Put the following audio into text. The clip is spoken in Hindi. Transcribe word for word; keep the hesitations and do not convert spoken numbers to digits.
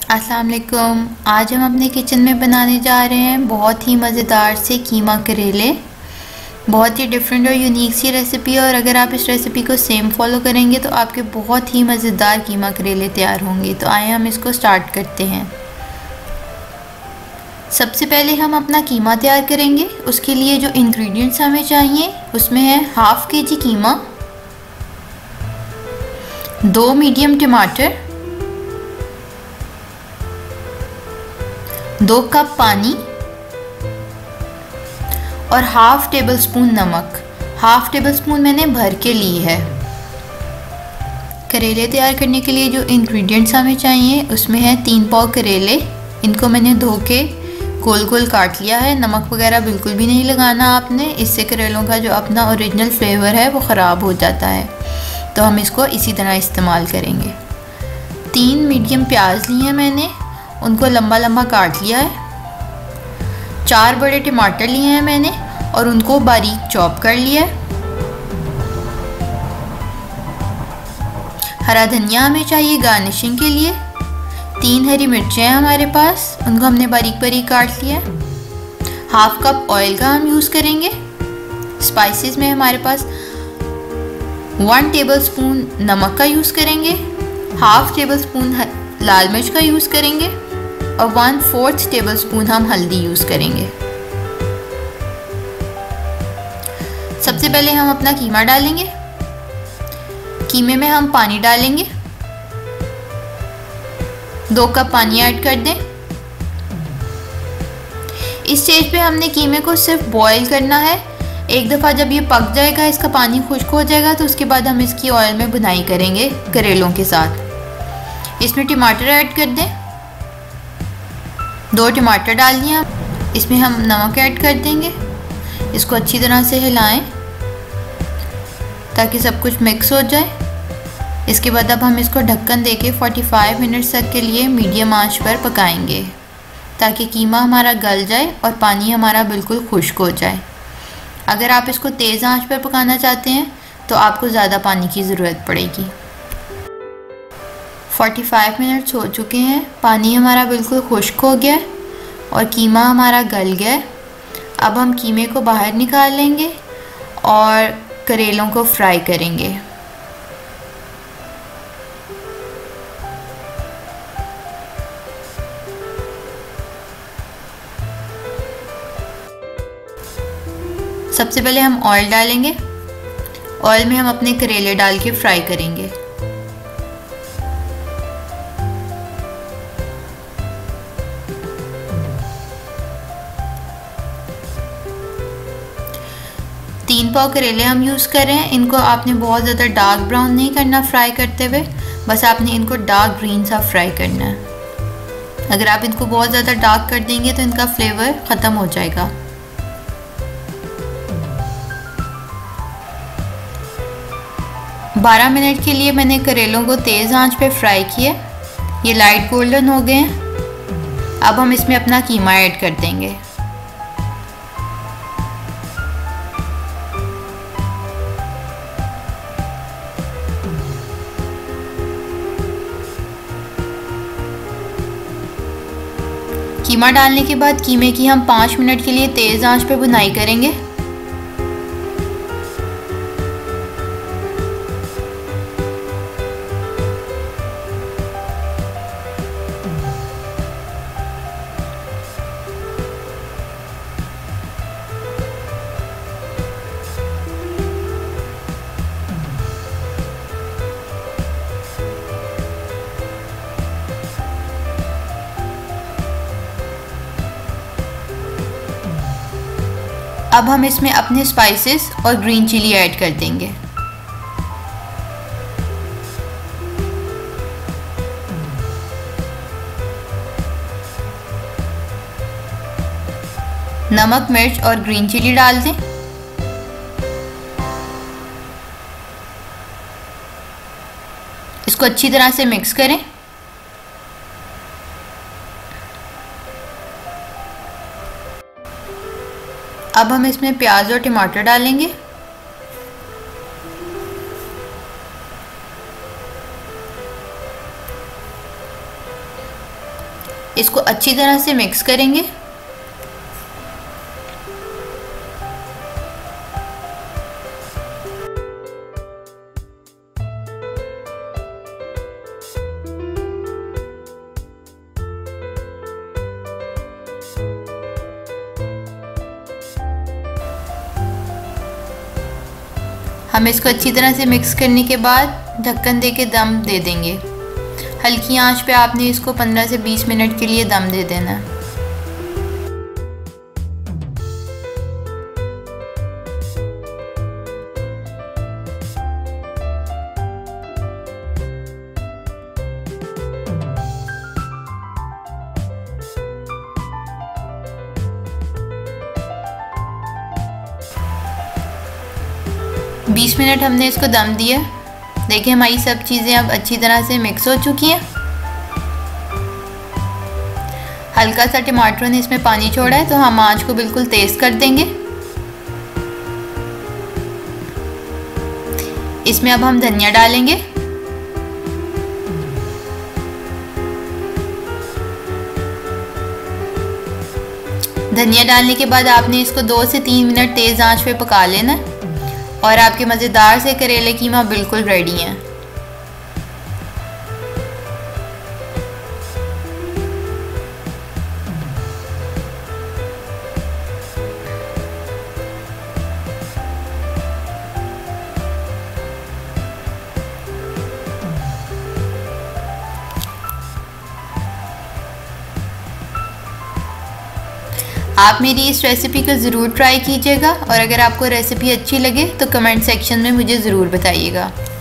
अस्सलाम वालेकुम। आज हम अपने किचन में बनाने जा रहे हैं बहुत ही मज़ेदार से कीमा करेले। बहुत ही डिफरेंट और यूनिक सी रेसिपी है, और अगर आप इस रेसिपी को सेम फॉलो करेंगे तो आपके बहुत ही मज़ेदार कीमा करेले तैयार होंगे। तो आए हम इसको स्टार्ट करते हैं। सबसे पहले हम अपना कीमा तैयार करेंगे। उसके लिए जो इंग्रेडिएंट्स हमें चाहिए उसमें है हाफ के जी कीमा, दो मीडियम टमाटर, दो कप पानी और हाफ टेबल स्पून नमक। हाफ टेबल स्पून मैंने भर के ली है। करेले तैयार करने के लिए जो इंग्रेडिएंट्स हमें चाहिए उसमें है तीन पाव करेले। इनको मैंने धो के गोल गोल काट लिया है। नमक वगैरह बिल्कुल भी नहीं लगाना आपने, इससे करेलों का जो अपना ओरिजिनल फ्लेवर है वो ख़राब हो जाता है। तो हम इसको इसी तरह इस्तेमाल करेंगे। तीन मीडियम प्याज लिए हैं मैंने, उनको लंबा लंबा काट लिया है। चार बड़े टमाटर लिए हैं मैंने और उनको बारीक चॉप कर लिया है। हरा धनिया हमें चाहिए गार्निशिंग के लिए। तीन हरी मिर्चें हैं हमारे पास, उनको हमने बारीक बारीक काट लिया है। हाफ कप ऑयल का हम यूज़ करेंगे। स्पाइसेस में हमारे पास वन टेबल स्पून नमक का यूज़ करेंगे, हाफ टेबल स्पून लाल मिर्च का यूज़ करेंगे और वन फोर्थ टेबल स्पून हम हल्दी यूज़ करेंगे। सबसे पहले हम अपना कीमा डालेंगे। कीमे में हम पानी डालेंगे। दो कप पानी ऐड कर दें। इस स्टेज पे हमने कीमे को सिर्फ बॉईल करना है। एक दफ़ा जब ये पक जाएगा, इसका पानी खुश्क हो जाएगा, तो उसके बाद हम इसकी ऑयल में भुनाई करेंगे करेलों के साथ। इसमें टमाटर ऐड कर दें। दो टमाटर डाल दिए। इसमें हम नमक ऐड कर देंगे। इसको अच्छी तरह से हिलाएं ताकि सब कुछ मिक्स हो जाए। इसके बाद अब हम इसको ढक्कन देके पैंतालीस मिनट तक के लिए मीडियम आंच पर पकाएंगे ताकि कीमा हमारा गल जाए और पानी हमारा बिल्कुल खुश्क हो जाए। अगर आप इसको तेज़ आंच पर पकाना चाहते हैं तो आपको ज़्यादा पानी की ज़रूरत पड़ेगी। पैंतालीस मिनट हो चुके हैं, पानी हमारा बिल्कुल खुश्क हो गया और कीमा हमारा गल गया। अब हम कीमे को बाहर निकाल लेंगे और करेलों को फ्राई करेंगे। सबसे पहले हम ऑयल डालेंगे। ऑयल में हम अपने करेले डाल के फ्राई करेंगे। तीन पाव करेले हम यूज़ कर रहे हैं। इनको आपने बहुत ज़्यादा डार्क ब्राउन नहीं करना फ्राई करते हुए, बस आपने इनको डार्क ग्रीन सा फ्राई करना है। अगर आप इनको बहुत ज़्यादा डार्क कर देंगे तो इनका फ्लेवर ख़त्म हो जाएगा। बारह मिनट के लिए मैंने करेलों को तेज़ आंच पे फ्राई किया। ये लाइट गोल्डन हो गए हैं। अब हम इसमें अपना कीमा ऐड कर देंगे। कीमा डालने के बाद कीमे की हम पाँच मिनट के लिए तेज़ आंच पे भुनाई करेंगे। अब हम इसमें अपने स्पाइसेस और ग्रीन चिली ऐड कर देंगे। नमक, मिर्च और ग्रीन चिली डाल दें। इसको अच्छी तरह से मिक्स करें। अब हम इसमें प्याज और टमाटर डालेंगे। इसको अच्छी तरह से मिक्स करेंगे। हम इसको अच्छी तरह से मिक्स करने के बाद ढक्कन दे के दम दे देंगे। हल्की आंच पे आपने इसको पंद्रह से बीस मिनट के लिए दम दे देना है। बीस मिनट हमने इसको दम दिया। देखिए हमारी सब चीज़ें अब अच्छी तरह से मिक्स हो चुकी हैं। हल्का सा टमाटर ने इसमें पानी छोड़ा है तो हम आंच को बिल्कुल तेज़ कर देंगे। इसमें अब हम धनिया डालेंगे। धनिया डालने के बाद आपने इसको दो से तीन मिनट तेज़ आंच पे पका लेना है और आपके मज़ेदार से करेले कीमा बिल्कुल रेडी हैं। आप मेरी इस रेसिपी को ज़रूर ट्राई कीजिएगा और अगर आपको रेसिपी अच्छी लगे तो कमेंट सेक्शन में मुझे ज़रूर बताइएगा।